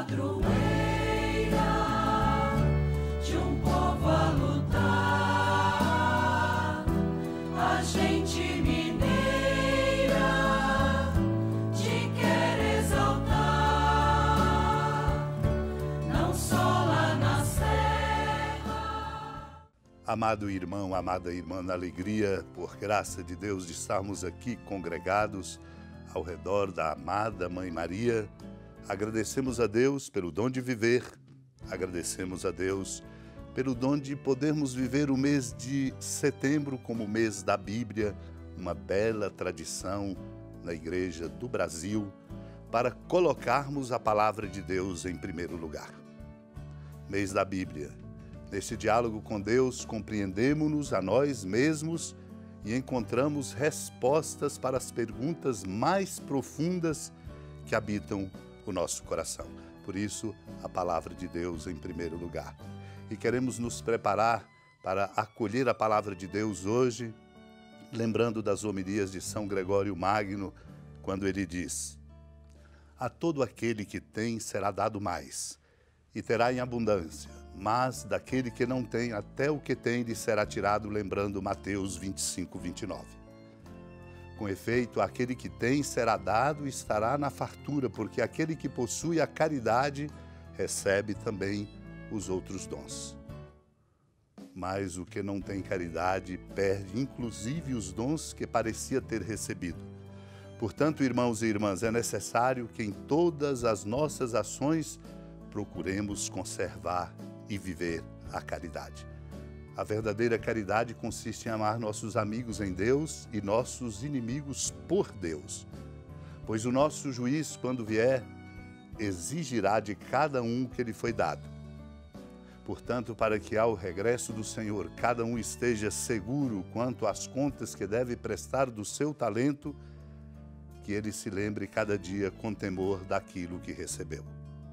padroeira de um povo a lutar, a gente mineira te quer exaltar, não só lá na serra. Amado irmão, amada irmã, na alegria, por graça de Deus, de estarmos aqui congregados ao redor da amada Mãe Maria, agradecemos a Deus pelo dom de viver, agradecemos a Deus pelo dom de podermos viver o mês de setembro como o mês da Bíblia, uma bela tradição na Igreja do Brasil, para colocarmos a palavra de Deus em primeiro lugar. Mês da Bíblia. Nesse diálogo com Deus, compreendemos-nos a nós mesmos e encontramos respostas para as perguntas mais profundas que habitam o nosso coração. Por isso, a palavra de Deus em primeiro lugar. E queremos nos preparar para acolher a palavra de Deus hoje, lembrando das homilias de São Gregório Magno, quando ele diz: a todo aquele que tem será dado mais, e terá em abundância, mas daquele que não tem, até o que tem lhe será tirado, lembrando Mateus 25, 29. Com efeito, aquele que tem será dado e estará na fartura, porque aquele que possui a caridade recebe também os outros dons. Mas o que não tem caridade perde inclusive os dons que parecia ter recebido. Portanto, irmãos e irmãs, é necessário que em todas as nossas ações procuremos conservar e viver a caridade. A verdadeira caridade consiste em amar nossos amigos em Deus e nossos inimigos por Deus. Pois o nosso juiz, quando vier, exigirá de cada um o que lhe foi dado. Portanto, para que ao regresso do Senhor cada um esteja seguro quanto às contas que deve prestar do seu talento, que ele se lembre cada dia com temor daquilo que recebeu.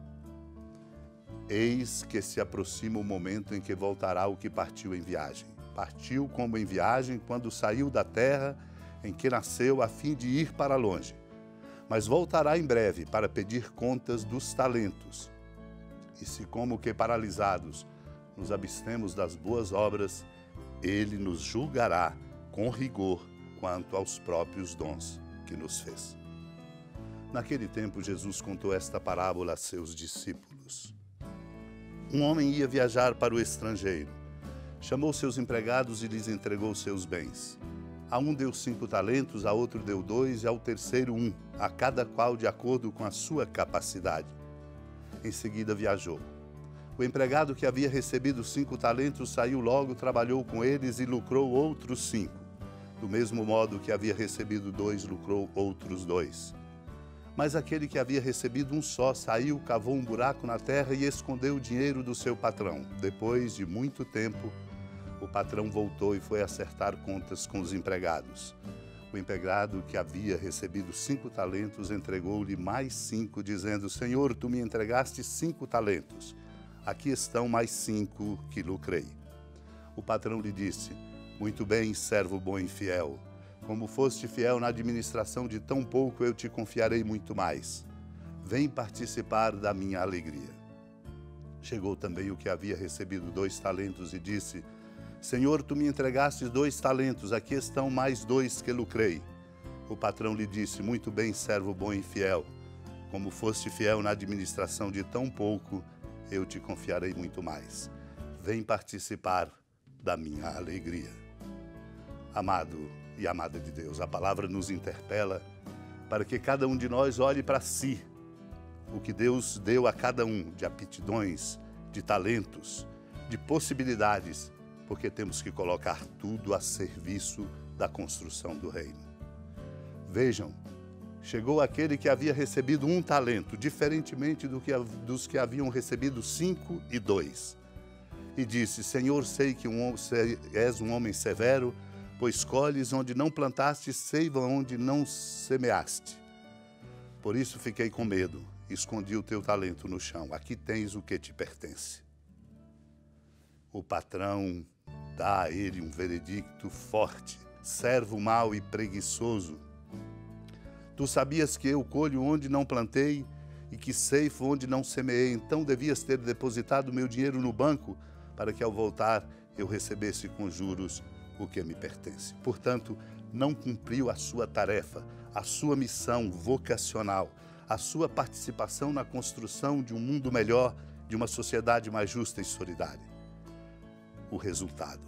Eis que se aproxima o momento em que voltará o que partiu em viagem. Partiu como em viagem quando saiu da terra em que nasceu a fim de ir para longe. Mas voltará em breve para pedir contas dos talentos. E se como que paralisados nos abstemos das boas obras, ele nos julgará com rigor quanto aos próprios dons que nos fez. Naquele tempo, Jesus contou esta parábola a seus discípulos. Um homem ia viajar para o estrangeiro. Chamou seus empregados e lhes entregou seus bens. A um deu 5 talentos, a outro deu 2 e ao terceiro 1, a cada qual de acordo com a sua capacidade. Em seguida viajou. O empregado que havia recebido 5 talentos saiu logo, trabalhou com eles e lucrou outros 5. Do mesmo modo que havia recebido 2, lucrou outros 2. Mas aquele que havia recebido 1 só saiu, cavou um buraco na terra e escondeu o dinheiro do seu patrão. Depois de muito tempo, o patrão voltou e foi acertar contas com os empregados. O empregado que havia recebido 5 talentos entregou-lhe mais 5, dizendo: Senhor, tu me entregaste 5 talentos. Aqui estão mais 5 que lucrei. O patrão lhe disse: muito bem, servo bom e fiel. Como foste fiel na administração de tão pouco, eu te confiarei muito mais. Vem participar da minha alegria. Chegou também o que havia recebido 2 talentos e disse: Senhor, tu me entregastes 2 talentos, aqui estão mais 2 que lucrei. O patrão lhe disse: muito bem, servo bom e fiel. Como foste fiel na administração de tão pouco, eu te confiarei muito mais. Vem participar da minha alegria. Amado e amada de Deus, a palavra nos interpela para que cada um de nós olhe para si, o que Deus deu a cada um de aptidões, de talentos, de possibilidades, porque temos que colocar tudo a serviço da construção do reino. Vejam, chegou aquele que havia recebido 1 talento, diferentemente dos que haviam recebido 5 e 2. E disse: Senhor, sei que és um homem severo, pois colhes onde não plantaste, ceiva onde não semeaste. Por isso fiquei com medo, escondi o teu talento no chão. Aqui tens o que te pertence. O patrão dá a ele um veredicto forte: servo mau e preguiçoso. Tu sabias que eu colho onde não plantei e que ceifo onde não semeei. Então devias ter depositado meu dinheiro no banco, para que ao voltar eu recebesse com juros o que me pertence. Portanto, não cumpriu a sua tarefa, a sua missão vocacional, a sua participação na construção de um mundo melhor, de uma sociedade mais justa e solidária. O resultado: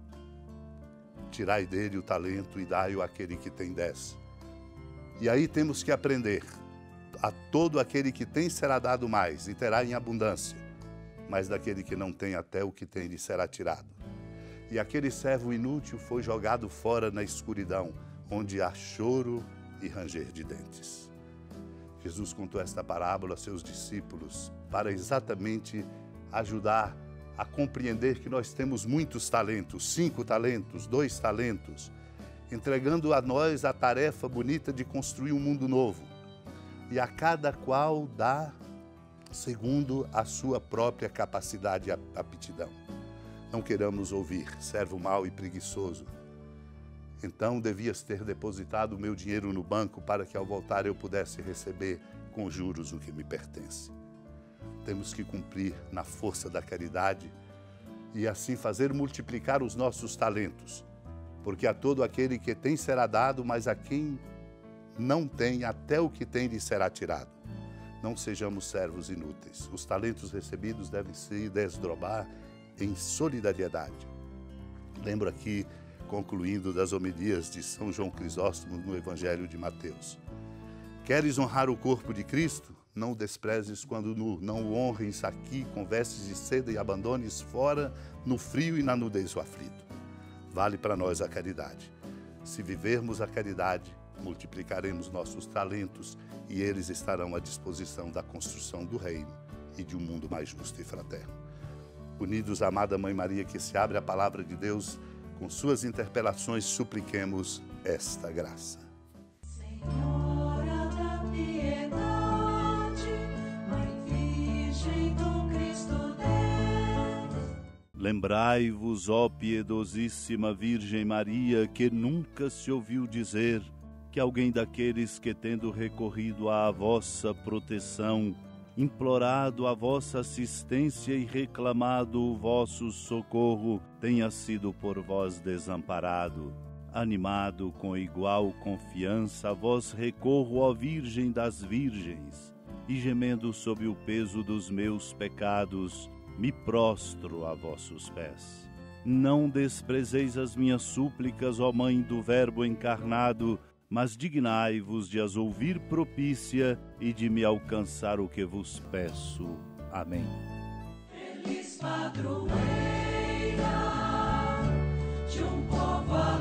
tirai dele o talento e dai-o àquele que tem 10. E aí temos que aprender: a todo aquele que tem será dado mais e terá em abundância, mas daquele que não tem, até o que tem lhe será tirado. E aquele servo inútil foi jogado fora na escuridão, onde há choro e ranger de dentes. Jesus contou esta parábola a seus discípulos para exatamente ajudar a compreender que nós temos muitos talentos, 5 talentos, 2 talentos, entregando a nós a tarefa bonita de construir um mundo novo. E a cada qual dá segundo a sua própria capacidade e aptidão. Não queiramos ouvir, servo mau e preguiçoso. Então devias ter depositado o meu dinheiro no banco para que ao voltar eu pudesse receber com juros o que me pertence. Temos que cumprir na força da caridade e assim fazer multiplicar os nossos talentos, porque a todo aquele que tem será dado, mas a quem não tem, até o que tem lhe será tirado. Não sejamos servos inúteis. Os talentos recebidos devem se desdobrar em solidariedade. Lembro aqui, concluindo, das homilias de São João Crisóstomo no Evangelho de Mateus. Queres honrar o corpo de Cristo? Não o desprezes quando nu, não o honres aqui com vestes de seda e abandones fora no frio e na nudez o aflito. Vale para nós a caridade. Se vivermos a caridade, multiplicaremos nossos talentos e eles estarão à disposição da construção do reino e de um mundo mais justo e fraterno. Unidos à amada Mãe Maria, que se abre a palavra de Deus, com suas interpelações supliquemos esta graça. Senhora da piedade, Mãe Virgem do Cristo Deus. Lembrai-vos, ó piedosíssima Virgem Maria, que nunca se ouviu dizer que alguém daqueles que, tendo recorrido à vossa proteção, implorado a vossa assistência e reclamado o vosso socorro, tenha sido por vós desamparado. Animado com igual confiança, a vós recorro, ó Virgem das Virgens, e gemendo sob o peso dos meus pecados, me prostro a vossos pés. Não desprezeis as minhas súplicas, ó Mãe do Verbo encarnado, mas dignai-vos de as ouvir propícia e de me alcançar o que vos peço. Amém. Feliz padroeira de um povo a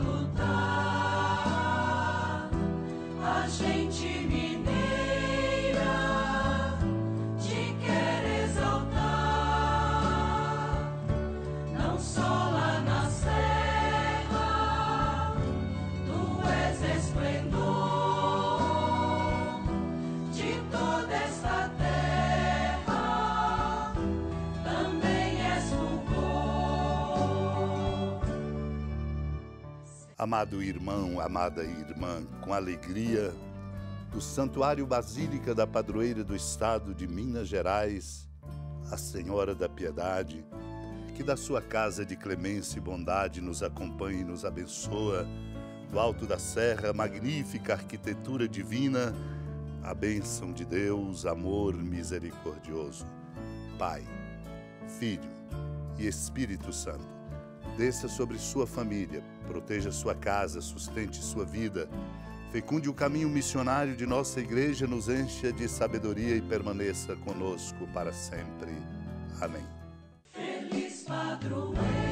lutar, a gente mineira te quer exaltar, não só lá na serra, tu és esplendor de toda esta terra, também és fulgor. Amado irmão, amada irmã, com alegria, do Santuário Basílica da Padroeira do Estado de Minas Gerais, a Senhora da Piedade, que da sua casa de clemência e bondade nos acompanhe e nos abençoa, do alto da serra, magnífica arquitetura divina, a bênção de Deus, amor misericordioso. Pai, Filho e Espírito Santo, desça sobre sua família, proteja sua casa, sustente sua vida, fecunde o caminho missionário de nossa igreja, nos encha de sabedoria e permaneça conosco para sempre. Amém. Feliz padroeira